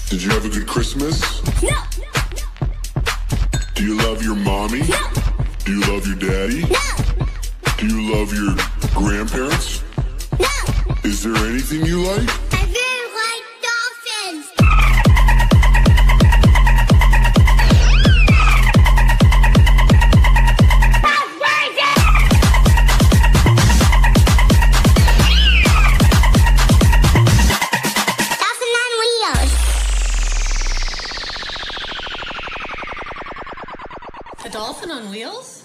Did you have a good Christmas? No. Do you love your mommy? No. Do you love your daddy? No. Do you love your grandparents? No. Is there anything you like? I really like dolphins. Dolphin on wheels. A dolphin on wheels?